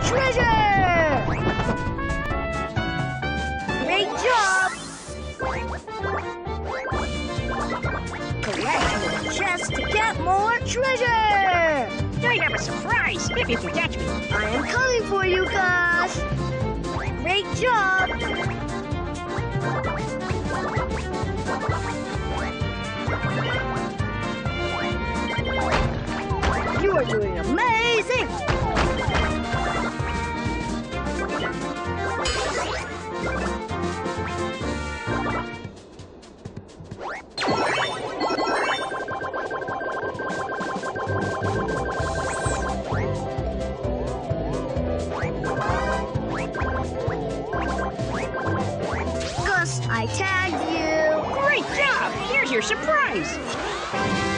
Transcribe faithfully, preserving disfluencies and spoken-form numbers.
treasure! Great job! Collect more chests to get more treasure! I have a surprise if you can catch me. I am coming for you, Gus! Great job! You are doing amazing! Gus, I tagged you. Great job! Here's your surprise.